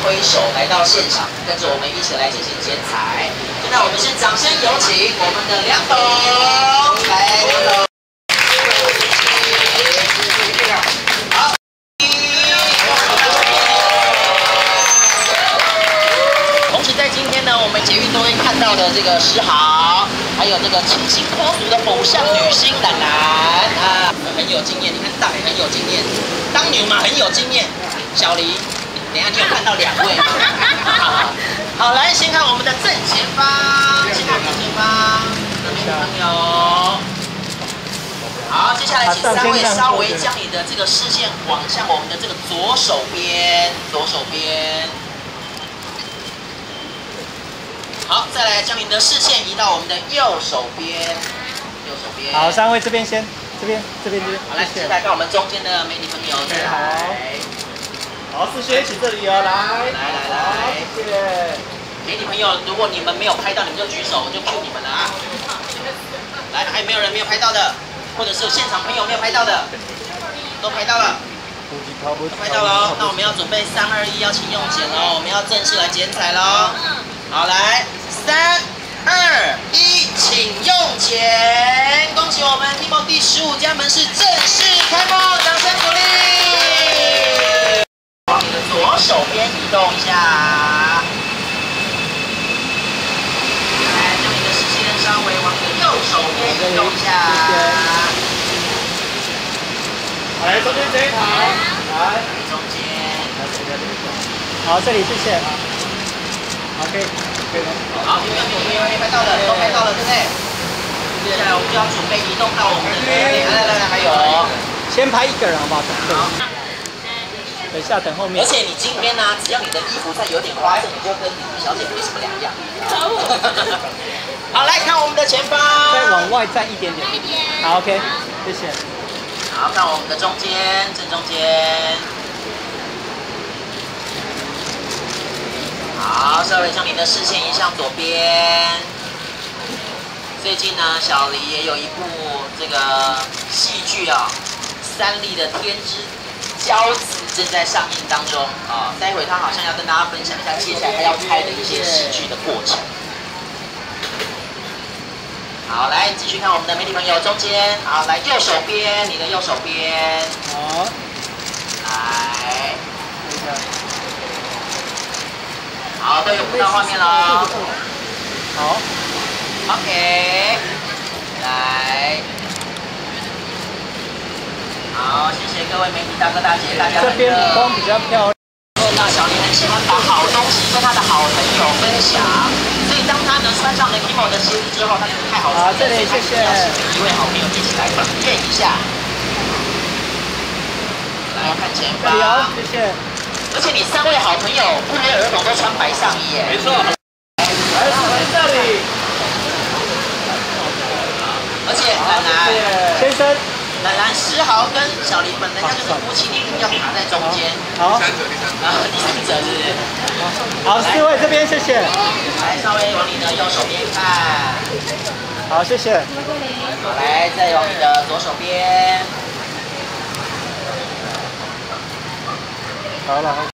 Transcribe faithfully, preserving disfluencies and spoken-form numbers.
挥手来到现场，跟着我们一起来进行剪彩。现在我们先掌声有请我们的梁董，来，梁董。 我们捷运都会看到的这个诗豪，还有这个清新脱俗的偶像女星兰兰啊，很有经验。你看大美很有经验，当牛马很有经验。小黎，等一下你有看到两位吗？好，好，来先看我们的正前方，先看正前方的美女朋友。好，接下来请三位稍微将你的这个视线往向我们的这个左手边，左手边。 好，再来将您的视线移到我们的右手边，右手边。 好，三位这边先，这边，这边，这边。 好，来，接下来看我们中间的美女朋友。 对，好。好，四学一起这里哦，来， 来来来， 谢谢。 美女朋友，如果你们没有拍到，你们就举手，我就 Q 你们了啊。来，还有没有人没有拍到的，或者是现场朋友没有拍到的，都拍到了。 都拍到了哦，那我们要准备三二一，要请用剪喽，我们要正式来剪彩喽。好，来，三二一，请用剪！恭喜我们 Timo 第十五家门市正式开幕，掌声鼓励！往你的左手边移动一下，来，将你的视线稍微往你的右手边移动一下。 来，中间这一排，来， 中间， 好，这里谢谢。OK， 可以了。 好，有没有有没有没拍到的都拍到了，对不对？接下来我们就要准备移动到我们的对面，来来来，还有， 先拍一个人好不好？好。等一下，等后面。 而且你今天呢，只要你的衣服再有点花色，你就跟李小姐没什么两样。好，来看我们的前方， 再往外站一点点。好 ，OK， 谢谢。 好，看我们的中间，正中间。 好，稍微将你的视线移向左边。最近呢，小黎也有一部这个戏剧啊，三立的《天之骄子》正在上映当中啊。待会他好像要跟大家分享一下接下来他要拍的一些戏剧的过程。好，来继续看我们的美女朋友中间。好，来右手边，你的右手边。 好， 来。 好，都有捕到画面了。 好 ，OK， 来，好，谢谢各位媒体大哥大姐，大家这边光比较漂亮。 那小林很喜欢把好东西跟他的好朋友分享，所以当他呢穿上了 Timo 的鞋子之后，他觉得太好吃了。 好，这里谢谢。 一位好朋友一起来访验一下。来看前方。 谢谢。 而且你三位好朋友不约而同都穿白上衣耶， 没错。来，来这里。 而且兰兰先生， 兰兰、诗豪跟小林本来家就是夫妻，你一定要卡在中间。 好。 第三者，第三者。啊，第三者是不是？ 好，四位这边谢谢。 来，稍微往你的右手边看。 好，谢谢。 好，来，再往你的左手边。 好了。